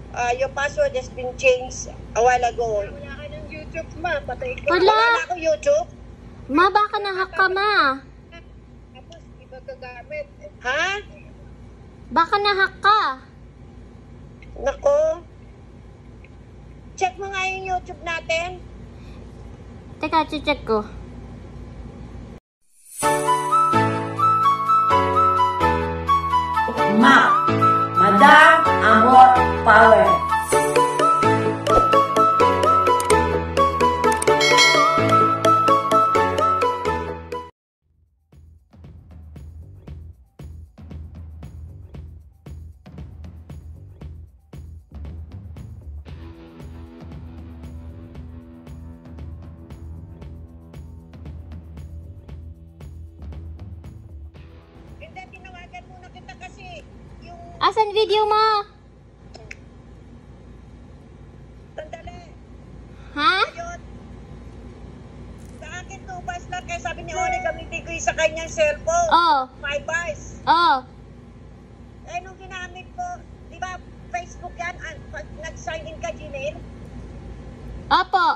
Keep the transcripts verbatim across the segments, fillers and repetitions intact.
uh, your password has been changed a while ago. Wala ka ng YouTube, ma. Patay ka. Wala, Wala na ako YouTube. Ma, baka nahack ka, ma. Tapos, iba gagamit. Ha? Baka nahack ka. Nako. Check mo nga yung YouTube natin. Teka, check ko. Ma, Madam Amor Power. Hindi, tinawagan muna kita kasi yung... Asan video mo? Sandali. Ha? Ayun. Sa akin, two bars lang. Kaya sabi ni Oli, gamitin ko yung sa kanyang cellphone. Oh. Five bars. Oh. Eh, nung ginamit ko, di ba, Facebook yan, ah, pag nag-sign in ka, Gmail, Opo.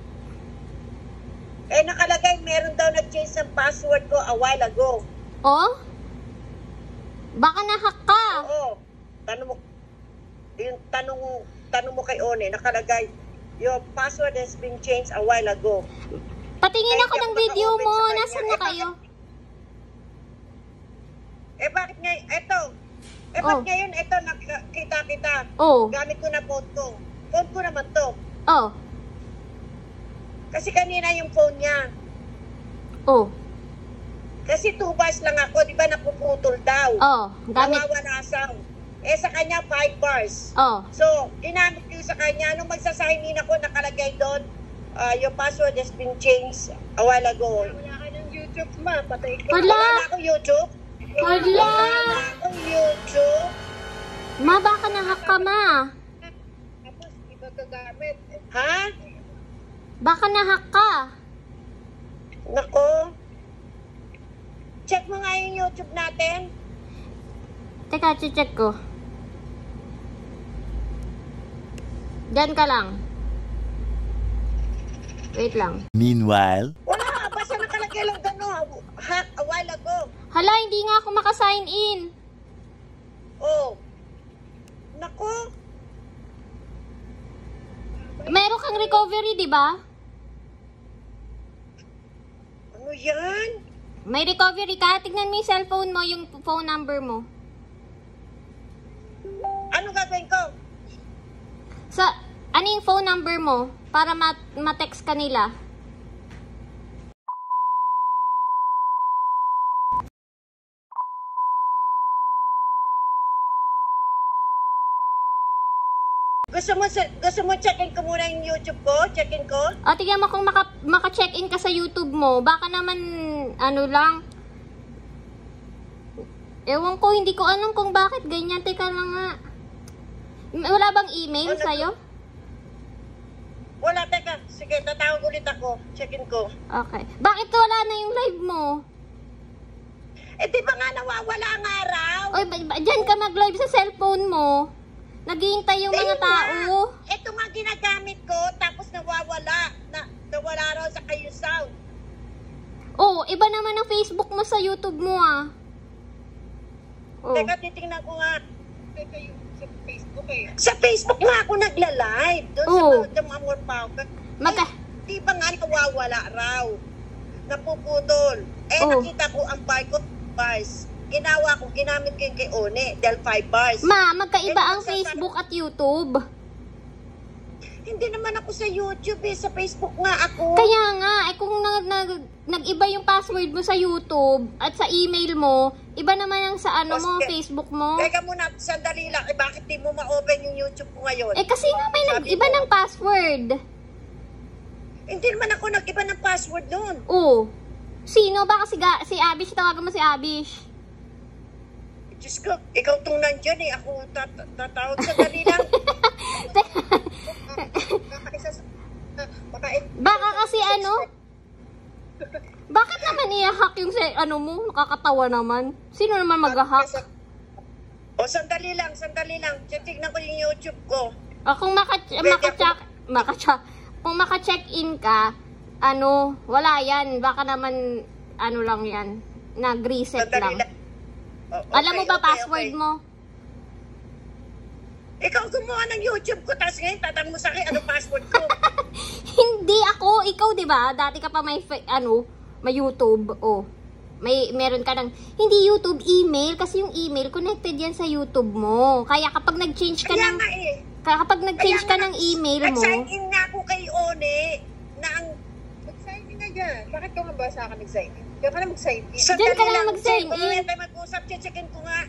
eh, nakalagay, meron daw nag-change ng password ko a while ago. Oh? Baka nahack ka. Oo. Tanong mo, yung tanong, tanong mo kay One, nakalagay, your password has been changed a while ago. Patingin Kahit ako yung ng video naka-open mo. sa kanya, Nasaan eh, na kayo? Eh, bakit ngayon, eto, eh, Oh. bakit ngayon, eto, nakita-kita, Oh. gamit ko na phone ko. Phone ko naman to. Oh. Kasi kanina yung phone niya. Oh. Kasi two bars lang ako, di ba, napuputol daw. Oh. Gamit. Nawawala sound. Eh, sa kanya, five bars. Oh. So, ginamit ko sa kanya. Nung magsasign in ako, nakalagay doon, uh, your password has been changed a while ago. Wala ka ng YouTube, ma. Patay ka. Wala. Wala na ako YouTube. Hala. Wala na akong YouTube. Ma, baka nahack ka, ma. Tapos, iba gagamit. Ha? Baka nahack ka. Nako. Check mo nga yung YouTube natin. Teka, check ko. Diyan ka lang. Wait lang. Meanwhile, Wala, basta nakalagay lang gano'n. Hack a while ago. Hala, hindi nga ako makasign in. Oh. Nako. Meron kang recovery, di ba? Ano yan? May recovery ka. Tignan mo yung cellphone mo, yung phone number mo. Ano gagawin ko? Sa, ano yung phone number mo? Para ma- ma-text ka nila. Gusto mo, sa- gusto mo checkin ko muna yung YouTube ko? Checkin ko? O, tignan mo kung maka, maka-check-in ka sa YouTube mo. Baka naman, ano lang. Ewan ko, hindi ko alam kung bakit ganyan. Teka lang nga. Wala bang email Ano? sa'yo? Wala, teka. Sige, tatawag ulit ako. Checkin ko. Okay. Bakit wala na yung live mo? Eh, di ba nga nawawala ang araw? Oy, ba, ba, dyan ka mag-live sa cellphone mo. Naghihintay yung mga Ayun nga. tao. Ito nga ginagamit ko, tapos nawawala. Na, nawala raw sa kayo sound. Oh, iba naman ang Facebook mo sa YouTube mo ah. Oh. Teka, titingnan ko nga. Teka, yung sa Facebook eh. Sa Facebook nga ako nagla-live. Doon Oo. sa Madam Amor Power. Magka... Eh, di ba nga nawawala raw? Napuputol. Eh, Oo. nakita ko ang bar ko, bars. Ginawa ko, ginamit ko yung kay One, dahil five bars. Ma, magkaiba Eh, ang kung sa- Facebook at YouTube. Hindi naman ako sa YouTube eh, sa Facebook nga ako. Kaya nga, eh kung nag, nag, nag-iba yung password mo sa YouTube at sa email mo, iba naman ang sa ano mo, Kasi- Facebook mo. Teka muna, sandali lang. Eh, bakit di mo ma-open yung YouTube ko ngayon? Eh kasi nga may Sabi nag-iba mo. ng password. Hindi naman ako nag-iba ng password doon. Oh. Sino? Baka si, Ga- si Abish, tawagan mo si Abish. Diyos ko, ikaw tong nandyan eh. Ako tat- tatawag sandali lang. Baka isa sa... Baka, Baka kasi ano? Bakit naman i-hack yung sa, ano mo? Nakakatawa naman. Sino naman mag-hack? O, sandali lang, sandali lang. Titignan ko yung YouTube ko. O kung maka, maka-check, maka-check, kung maka-check-in ka, ano, wala yan. Baka naman, ano lang yan, nag-reset Sandali lang. lang. O, okay, Alam mo ba okay, password okay. mo? Ikaw gumawa ng YouTube ko, tapos ngayon tatanong mo sa akin, ano password ko? Hindi ako, ikaw 'di ba? Dati ka pa may fa- ano, may YouTube. Oh. May meron ka ng hindi YouTube, email kasi yung email connected yan sa YouTube mo. Kaya kapag nag-change ka Kaya ng nga eh. kaya kapag nag-change Kaya ka nga, ng email mo, Nag-sign in nga ako kay One na ang Mag-sign in na dyan. Bakit ka nga ba sa akin nag-sign in? Diyan ka na mag-sign in. sandali Diyan ka lang lang, mag-sign Kung in. mamaya tayo mag-usap, checkin ko nga.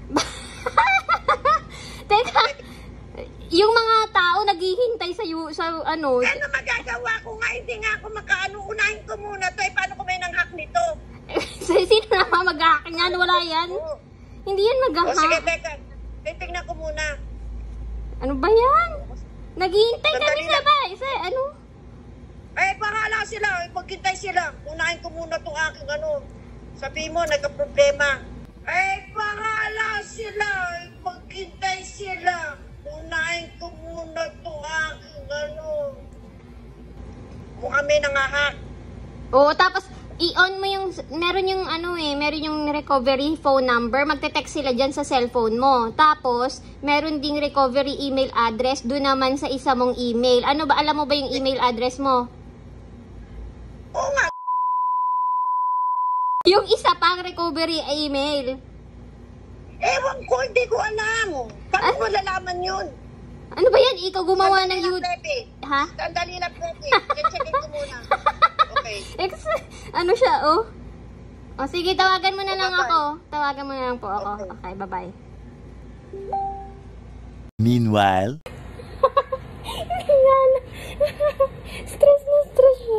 teka, yung mga tao naghihintay sa yu- sa ano, Ano magagawa ko nga? Hindi nga ako makaano. Unahin ko muna to. Eh, paano ko may nang-hack nito? sino naman mag-hack yan? Wala yan. Oo. Hindi yan O sige, mag-hack. teka. Titignan ko muna. Ano ba yan? Naghihintay Sandali kanina lang. ba? Isa, ano? Eh, bahala sila. Eh, maghintay sila. Unahin ko muna itong aking ano. Sabi mo, nagka-problema. Eh, bahala sila. Eh, maghintay sila. Unahin ko muna itong aking ano. Mukha may nangahak. Oo, tapos i-on mo yung, meron yung ano eh, meron yung recovery phone number, magte-text sila dyan sa cellphone mo. Tapos, meron ding recovery email address, doon naman sa isa mong email. Ano ba, alam mo ba yung email address mo? Oo nga. Yung isa pang recovery email. Ewan ko, hindi ko alam. Paano mo lalaman yun? Ano ba yan? Ikaw gumawa ng Sandali lang, YouTube. Pepe. Ha? Sandali lang, Pepe. Checkin ko muna. Okay. Ex, ano siya, oh? O sige, tawagan mo na O, lang bye-bye. ako. Tawagan mo na lang po ako. Okay. Okay, bye-bye. Meanwhile, Yan. Stress na stress siya.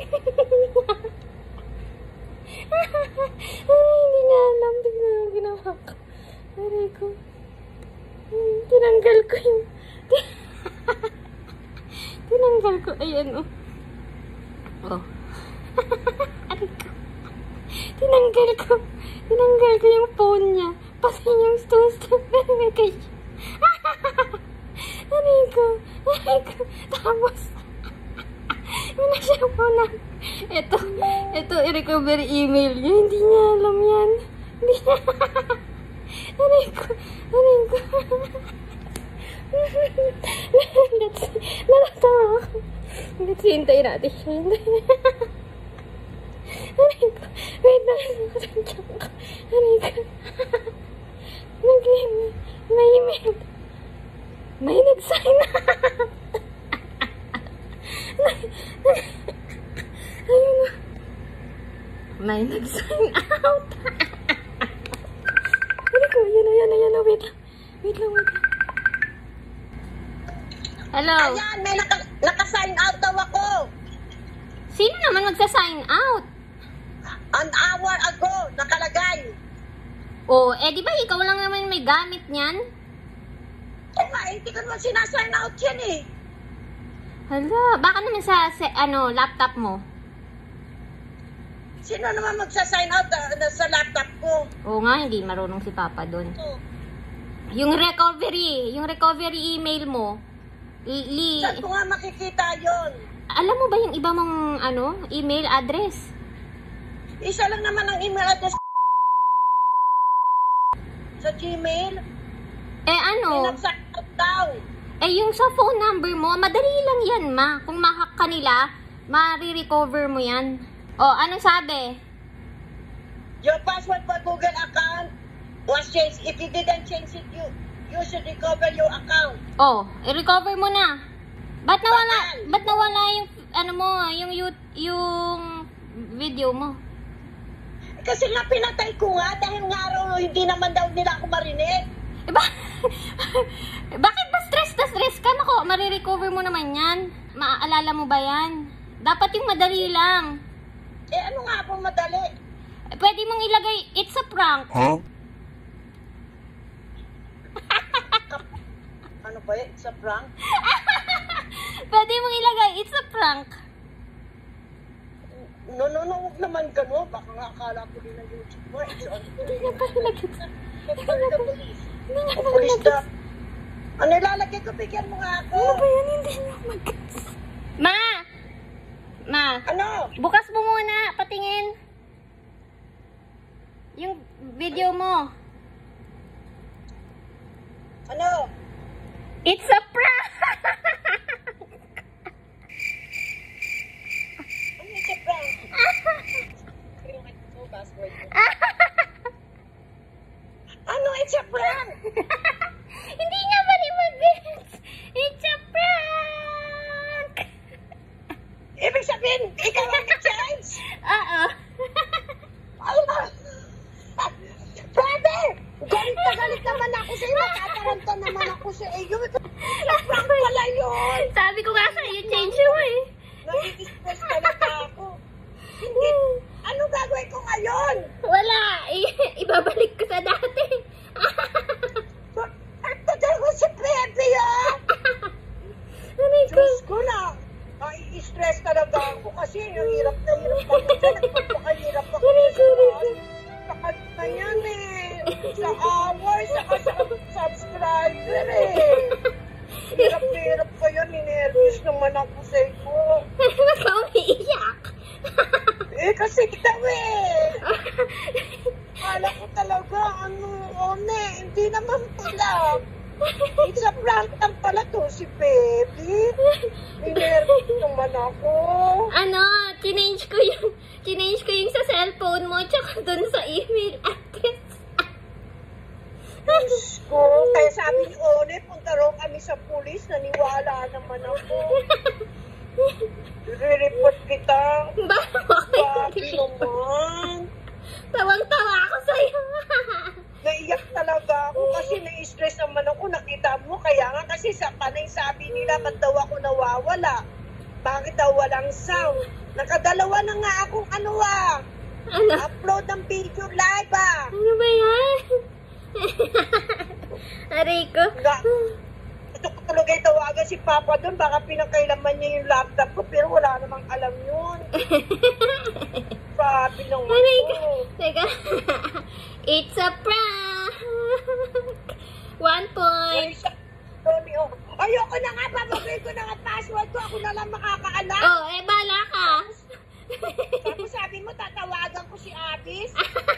Ay, hindi niya alam. Bigla yung ginawa ko. Aray ko. Hmm, tinanggal ko yung... tinanggal ko. Ayan, oh. Oh. Aray ko. Tinanggal ko. Tinanggal ko yung phone niya. Pati yung stone-stone. Aray ko. Aray ko. Aray ko. Tapos, yun na siya po na. Ito, ito, i-recovery email niya. Hindi niya alam yan. Hindi niya. Aray ko. Aray ko. Let's, nalatawa ako. Let's, hintayin natin siya. Aray ko. Wait na. Nakasantyan ko. Aray ko. Nag-email. May email. May nag-sign up. Ayun na. May nag-sign out. Ano ko? Yan na, yan na, yan na. Wait lang. Wait lang, wait lang. Hello? Ayan, may naka, naka-sign out daw ako. Sino naman magsa-sign out? An hour ago, nakalagay. Oh, eh di ba ikaw lang naman may gamit niyan? Oo nga, hindi ko naman sinasign out yan eh. Hala, baka naman sa, sa ano, laptop mo. Sino naman magsa-sign out uh, sa laptop ko? Oo nga, hindi marunong si Papa doon. Oh, Yung recovery, yung recovery email mo, li, li- saan ko nga makikita yon? alam mo ba yung iba mong ano, email address? Isa lang naman ang email address sa Gmail. Eh May ano, nag-sign out daw. eh yung sa phone number mo, madali lang yan ma. Kung ma-hack ka nila, ma-recover mo yan. O, anong sabi? Your password for Google account was changed. If you didn't change it, you you should recover your account. Oh, i-recover mo na. Ba't nawala, Bakal. ba't nawala yung, ano mo, yung, you- yung video mo? Kasi nga pinatay ko nga dahil nga raw hindi naman daw nila ako marinig. Eh, ba- bakit ba stress na stress ka? Nako, marirecover mo naman yan. Maaalala mo ba yan? Dapat yung madali lang. Eh ano nga po madali? Eh, pwede mong ilagay, it's a prank. huh? Ano ba yun? It's a prank? Pwede mong ilagay, it's a prank. No, no, no, huwag naman gano'n. Baka nga akala ko din na YouTube mo. It's on. Hindi na pala nag- Call the police. O pulis na. Ano ilalagay ko? Bigyan mo nga ako. Ano ba yan? Hindi na mag... Ma! Ma! Ano? Bukas mo muna. Patingin. Yung video mo. Ano? It's a prank! Ano yung sa prank? Ano it's a prank? Hindi nga ba rin mag-gets? It's a prank! Ibig sabihin, ikaw ang chance? Oo. Ano? Pwede! Galit na galit naman ako sa'yo. Nakataranta naman ako sa iyo. Prank pala yun. Sabi ko nga sa'yo, change mo eh. Nag-i-stress talaga ako. Hindi. Anong gagawin ko ngayon? Wala. I- ibabalik ko sa dati. Ito talaga si Pepe, ah! Aray ko. Diyos ko na. Nai-stress talaga ako kasi ang hirap na hirap ako dyan. Nagpapakahirap ako. Aray ko, aray ko. Sakat na yan eh. Sa hours, saka sa subscriber eh. Hirap na hirap ko yun. Ninervous naman ako sa iyo. Ba't ka umiiyak? Eh, kasi daw eh. Kala ko talaga, ano, one, hindi naman pala. It's a prank lang pala to, si Pepe. Ninervous naman ako. Ano, chinange ko yung, chinange ko yung sa cellphone mo, tsaka dun sa email address. Diyos ko, kaya sabi ni One, punta raw kami sa pulis, naniwala naman ako. I-report kita. Bakit? Sabi naman. Tawang-tawa ako sa'yo. Naiyak talaga ako kasi na-stress naman ako. Nakita mo, kaya nga kasi sa panay sabi nila, ba't daw ako nawawala? Bakit daw walang sound? Nakadalawa na nga akong ano ah. Ano? Upload ng video live ah. Ano ba yan? Aray ko. Nga, ito ko talaga tawagan si Papa doon. Baka pinakailaman niya yung laptop ko pero wala namang alam yun. Sabi naman Aray ko. ko. Teka. It's a prank. One point. Romeo, ayoko na nga, babagay ko na nga password ko. Ako na lang makakaalam. Oh, eh, bala ka. Tapos sabi mo, tatawagan ko si Abis.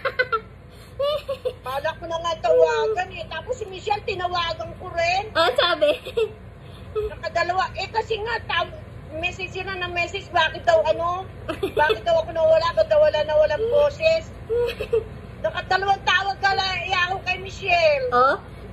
Bala ko na nga tawagan eh. Tapos si Michelle, tinawagan ko rin. Oh, sabi. Nakadalawa. Eh kasi nga, taw- message sila ng message. Bakit daw ano? Bakit daw ako nawala? Ba't daw wala na walang boses? Nakadalawang tawag ka lang. Iya ako kay Michelle. Oh?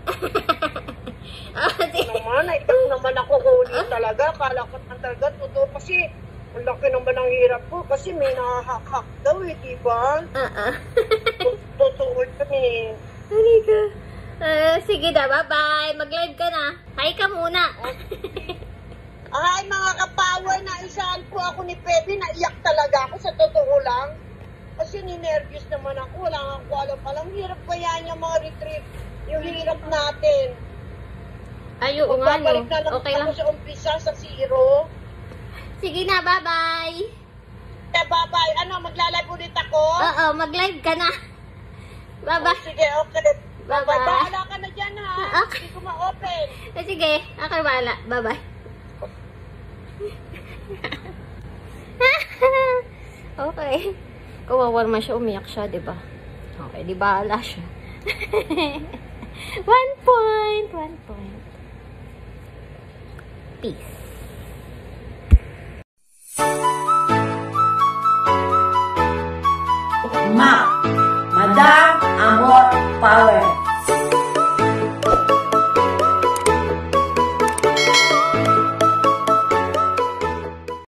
Oh, di- Naman, naitak naman ako huli talaga. Kala ko na talaga, totoo kasi ang laki naman ang hirap ko kasi may nakahak-hak daw eh, diba? Uh-uh. Totoo ito eh. Ano ka? Uh, sige na, bye-bye. Mag-live ka na. Hi ka muna. Ay, mga kapower, naisaan po ako ni Pepe, naiyak talaga ako sa totoo lang. Kasi ninervous naman ako, wala nga ako alam-alam. Hirap kaya niya mga retreat, yung hirap natin. Ay, oo nga, no. Babalik na lang Okay ako lang. sa umpisa, sa zero. Sige na, bye-bye. Eh, bye-bye. Ano, magla-live ulit ako? Oo, mag-live ka na. Bye-bye. Sige, okay. Bye-bye. Bye-bye. Bahala ka na dyan, ha? Okay. Hindi ko ma-open. Eh, sige, ako bahala. Bye-bye. Okay. Kawawa naman siya, umiyak siya, di ba? Okay, di bahala siya. One point, one point. Peace. Ma, Madam Amor Power.